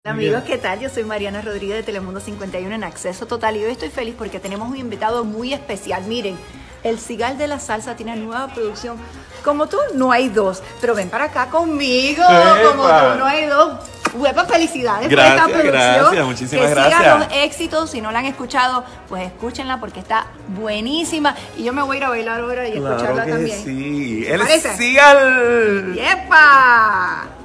Amigos, ¿qué tal? Yo soy Mariana Rodríguez de Telemundo 51 en Acceso Total y hoy estoy feliz porque tenemos un invitado muy especial. Miren, el Cigal de la Salsa tiene nueva producción. Como tú, no hay dos, pero ven para acá conmigo. Como tú, no hay dos. Huepa, felicidades por esta producción. Gracias, muchísimas gracias. Que sigan los éxitos, si no la han escuchado, pues escúchenla porque está buenísima. Y yo me voy a ir a bailar ahora y escucharla también. Sí, ¿Te el parece? Cigal. ¡Yepa!